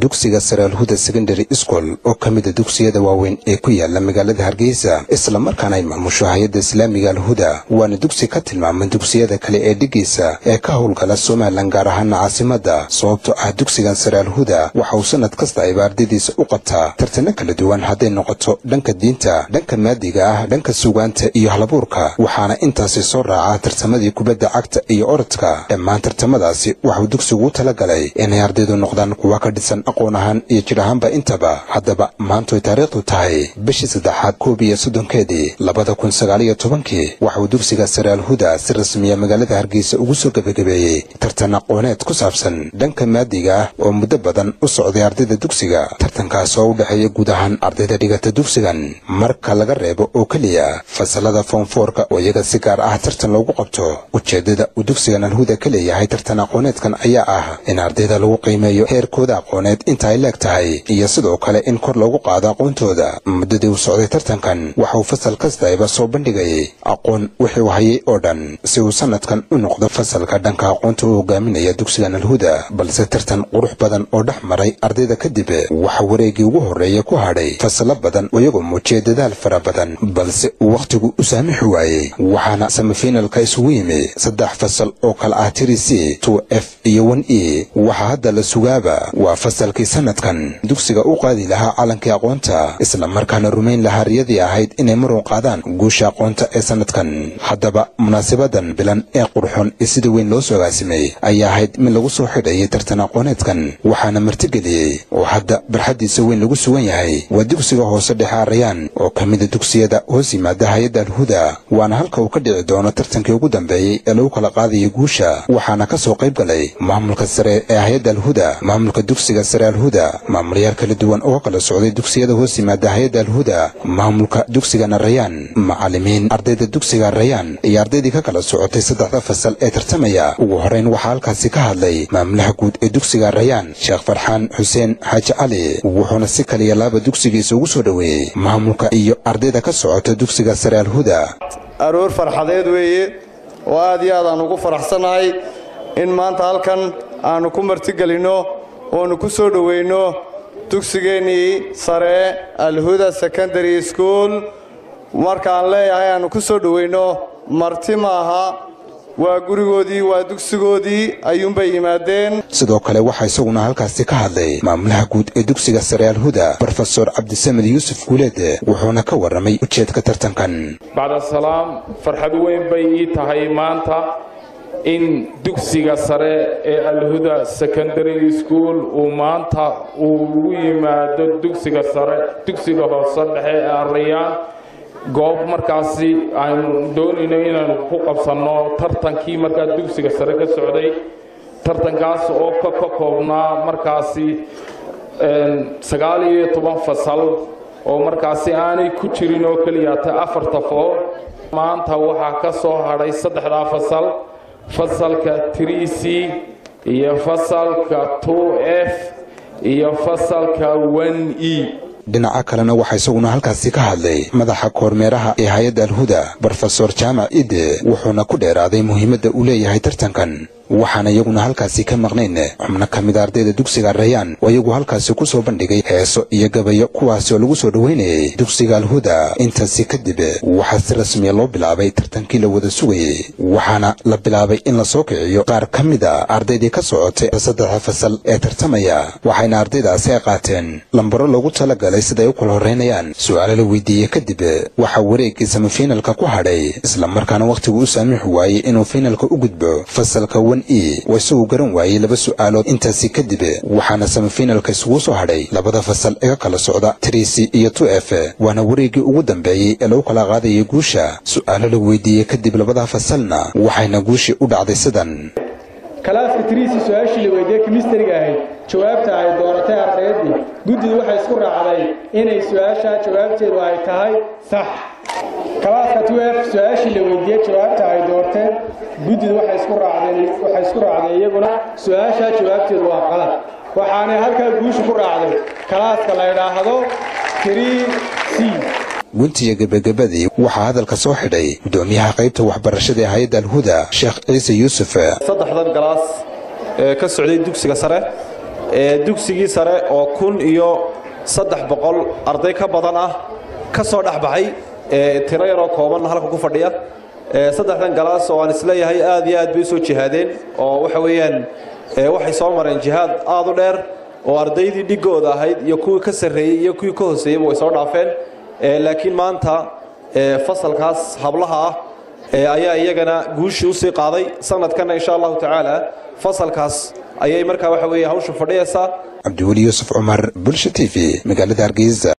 dugsiga sare Alhuda Secondary School oo kamid ah dugsiyada waaweyn ee ku yaala magaalada Hargeysa isla markaana ay maamusho hay'adda Islaamiga Alhuda waana dugsi ka tilmaaman dugsiyada kale ee dhigaysa ee ka howlgala Soomaaliland gaar ahaan caasimadda sababtoo ah dugsigan sare Alhuda waxa uu sanad kasta ay ardaydiisa u qabtaa tartan kala duwan haday noqoto dhanka diinta dhanka maadiga ah dhanka suugaanta iyo halabuurka waxaana intaasi soo raaca tartamadii kubadda cagta iyo orodka dhammaan tartamadaasi waxa dugsigu talagalay inay ardaydu noqdaan kuwa ka dhisan aqoon ahaan iyo jir ahaanba intaba haddaba maanta taariikhdu tahay bishii 3 2019 waxa dugsiga sare Alhuda si rasmi ah magaalada Hargeysa ugu soo gabagabeeyay tartan aqooneed ku saabsan dhanka maadiga oo muddo badan u socday ardayda dugsiga tartankaas oo u dhaxeeya guud ahaan ardayda dhigata dugsigan marka laga reebo oo kaliya fasalada form 4 oo iyaga si gaar ah tartan loogu qabto ujeedada dugsigan Alhuda ka leeyahay tartan aqooneedkan ayaa ah in ardayda lagu qiimeeyo heerkooda aqooneed inta ay leegtahay iyo sidoo kale in kor loogu qaado aqoontooda muddadii uu socday tartankan waxa uu fasal kasta ay soo bandhigay aqoon wixii uu hayay oo dhan si uu sanadkan u noqdo fasalka dhanka aqoonta uu hogaaminaya dugsigan Alhuda balse tartan qurux badan oo dhaxmaray ardayda kadib waxa wareegii ugu horeeyay ku hadhay fasal badan oo iyagu muujiyay dadaal fara badan balse waqtigu u saamixi waayay waxaana semifinalka isugu yimi 3 fasal oo kala ah 3C 2F iyo 1E waxa hadda la sugaaba waa fasalkii sanadkan dugsiga u qaadi lahaa calankii aqoonta isla markaana rumayn lahaa riyadii ahayd inay mar qaadaan guusha aqoonta ee sanadkan haddaba munaasabadan bilan ee qurxoon sida weyn loo soo gaasimay ayaa ahayd mid lagu soo xidhay tartan aqooneedkan waxaana martigeliyay oo hadda barxadiisa weyn lagu sugan yahay waa dugsiga hoose dhexe Arayaan oo kamid ah dugsiyada hoos yimaada hay'adda Alhuda waana halka uu ka dhici doono tartankii ugu dambeeyay ee lagu kala qaadayo guusha waxaana ka soo qayb galay maamulka sare ee hay'adda Alhuda maamulka dugsiga sare Alhuda maamulayaal kala duwan oo kala socday dugsiyada hoos yimaada hay'adda Alhuda maamulka dugsiga Arayaan macallimiin ardayda dugsiga Arayaan iyo ardaydii ka kala socotay 3 fasal ee tartamaya ugu horeyn waxa halkaasi ka hadlay maamulaha guud ee dugsiga Arayaan Sheekh Farxaan Xuseen Xaaji Cali wuxuuna si kaliya laba dugsigiisa ugu soo dhaweeyay maamulka iyo ardayda ka socota dugsiga sare Alhuda aroor farxadeed weeye oo aad iyo aad aan ugu faraxsanahay in maanta halkan aanu ku martigelino oo ku soo dhaweyno dugsigeennii sare Alhuda Secondary School markaan leeyahay aanu ku soo dhaweyno marti maaha waa gurigoodii waa dugsigoodii ayuunbay yimaadeen sidoo kale waxa isaguna halkaasi ka hadlay maamulaha guud ee dugsiga sare Alhuda Professor Cabdisamed Yuusuf Guuleed wuxuuna ka waramay ujeedka tartankan bacda salaam farxad weyn bay ii tahay maanta in dugsiga sare ee Alhuda Secondary School uu maanta ugu yimaado dugsiga sare dugsiga hoose dhexe ee Arayaan goob markaasi aan doonayno inaan ku qabsano tartankii markaa dugsiga sare ka socday tartankaas oo ka koobnaa markaasi 19 fasal oo markaasi aanay ku jirin oo kaliya 4 tafoor maanta waxa ka soo hadhay 3 fasal fasalka 3C iyo fasalka 2F iyo fasalka 1E dhinaca kalena waxa isaguna halkaasi ka hadlay madaxa kormeeraha ee hay'adda Alhuda Professor Jaamac Ide wuxuuna ku dheeraaday muhiimadda uu leeyahay tartankan waxaana iyaguna halkaasi ka maqnayn xubno kamid ardayda dugsiga Arayaan oo iyagu halkaasi ku soo bandhigay heeso iyo gabayo kuwaas oo lagu soo dhaweynayay dugsiga Alhuda intaasi kadib waxa si rasmi ah loo bilaabay tartankii la wada sugayay waxaana la bilaabay in la soo kiciyo qaar kamid ah ardaydii ka socotay 3 fasal ee tartamaya waxayna ardaydaasi ay qaateen lambaro lagu talagalay sida ay u kala horeynayaan su'aalo la weydiiyay kadib waxa wareegii semifinalka ku hadhay isla markaana waqtigu u saamixi waayay inuu finalka u gudbo fasalka 1E wasoo garan waayay 2 su'aalood intaasi kadib waxaana semifinalka isugu soo hadhay 2 fasal ee kala socda 3C iyo 2F waana wareegii ugu dambeeyay ee lagu kala qaadayo guusha su'aalo la weydiiyay kadib 2 fasalna waxayna guushi u dhacday sidan kalaaska 3C su'aashii la weydiiyay chemistry-ga ahayd jawaabta ay dooratay ardaydii guddidu waxay isku raacday inay su'aasha jawaabteedu ay tahay sax kalaaska 2F su'aashii la weydiiyay jawaabta ay doorteen guddidu waxay isku raacday iyaguna su'aasha jawaabteedu waa qalad waxaana halka guushu ku raacday kalaaska la yiraahdo 3C guntiga gabagabadii waxaa hadalka soo xidhay gudoomiyaha qaybta waxbarashada ee hay'adda Alhuda Sheekh Ciise Yuusuf 3 galaas ee ka socday dugsiga sare dugsigii sare oo 1300 arday ka badan ah ka soo dhaxbaxay tiro yar oo kooban halka ku fadhiya saddexdan galaas oo aan isleeyahay aad iyo aad bay soo jihaadeen oo waxa weeyaan waxay soo mareen jihaad aad u dheer oo ardaydii dhigooda ahayd iyo kuwii ka sareeyay iyo kuwii ka hooseeyay way soo dhaafeen laakiin maanta fasalkaas hablaha ah ayaa iyagana guushi u sii qaaday sanadkan insha Allah ta'ala fasalkaas ayay markaa waxa weeye hawsha fadhiyaysaa Abdul Yusuf Umar Bulsha TV magaalada Hargeysa